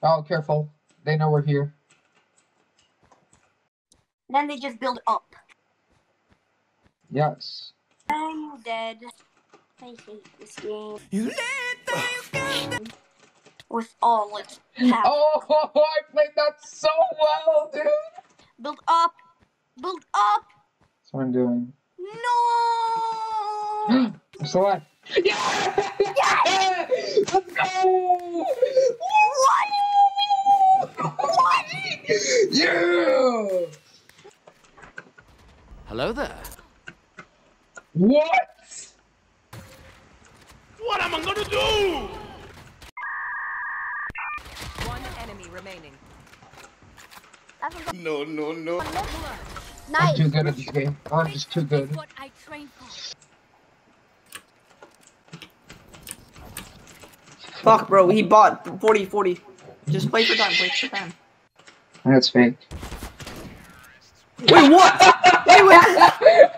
Oh, careful. They know we're here. Then they just build up. Yes. I'm dead. I hate this game. You with all like half. Oh, I played that so well, dude. Build up. Build up. That's what I'm doing. No. I'm still alive. Yeah! Yeah! Let's go! What? What? Yeah! Hello there. What? What am I gonna do? One enemy remaining. No. Nice. I'm too good at this game. I'm just too good. What I trained for. Fuck, bro. He bought 40-40. Just play for time. Play for time. That's fake. Wait, what? Wait.